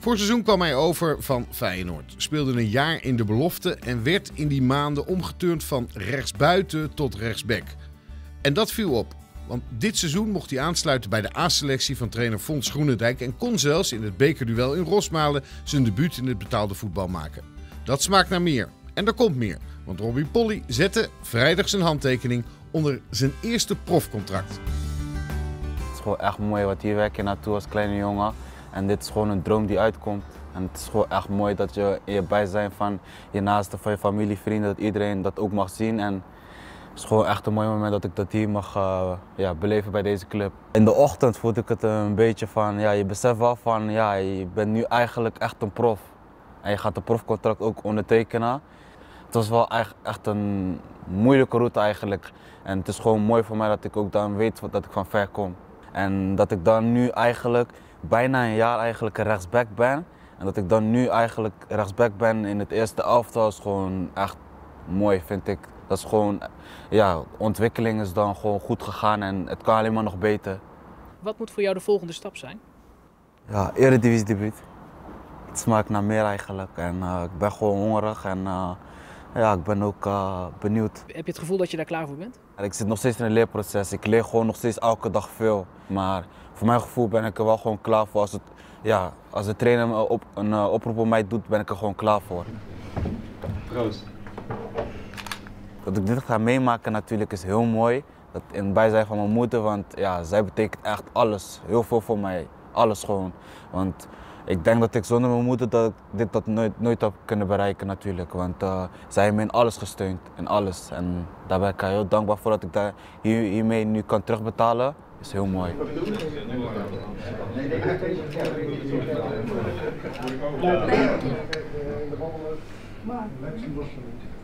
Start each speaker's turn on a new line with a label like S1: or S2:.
S1: Vorig seizoen kwam hij over van Feyenoord, speelde een jaar in de belofte en werd in die maanden omgeturnd van rechtsbuiten tot rechtsback. En dat viel op, want dit seizoen mocht hij aansluiten bij de A-selectie van trainer Fons Groenendijk en kon zelfs in het bekerduel in Rosmalen zijn debuut in het betaalde voetbal maken. Dat smaakt naar meer. En er komt meer, want Robbie Polly zette vrijdag zijn handtekening onder zijn eerste profcontract.
S2: Het is gewoon echt mooi, want hier werk je naartoe als kleine jongen. En dit is gewoon een droom die uitkomt. En het is gewoon echt mooi dat je in je bijzijn van je naasten, van je familie, vrienden, dat iedereen dat ook mag zien. En het is gewoon echt een mooi moment dat ik dat hier mag beleven bij deze club. In de ochtend voelde ik het een beetje van, je beseft wel van, je bent nu eigenlijk echt een prof. En je gaat een profcontract ook ondertekenen. Het was wel echt een moeilijke route eigenlijk. En het is gewoon mooi voor mij dat ik ook dan weet dat ik van ver kom. En dat ik dan nu eigenlijk bijna een jaar eigenlijk een rechtsback ben. En dat ik dan nu eigenlijk rechtsback ben in het eerste elftal is gewoon echt mooi, vind ik. Dat is gewoon, de ontwikkeling is dan gewoon goed gegaan en het kan alleen maar nog beter.
S3: Wat moet voor jou de volgende stap zijn?
S2: Ja, eredivisie debuut. Het smaakt naar meer eigenlijk en ik ben gewoon hongerig en ik ben ook benieuwd.
S3: Heb je het gevoel dat je daar klaar voor bent?
S2: Ik zit nog steeds in een leerproces. Ik leer gewoon nog steeds elke dag veel. Maar voor mijn gevoel ben ik er wel gewoon klaar voor. Als de trainer een oproep op mij doet, ben ik er gewoon klaar voor.
S4: Proost.
S2: Dat ik dit ga meemaken natuurlijk is heel mooi. Dat in het bijzijn van mijn moeder, want zij betekent echt alles. Heel veel voor mij. Alles gewoon. Want ik denk dat ik zonder mijn moeder dat nooit heb kunnen bereiken natuurlijk. Want zij heeft me in alles gesteund. In alles. En daar ben ik heel dankbaar voor dat ik hiermee nu kan terugbetalen. Dat is heel mooi.
S5: Nee.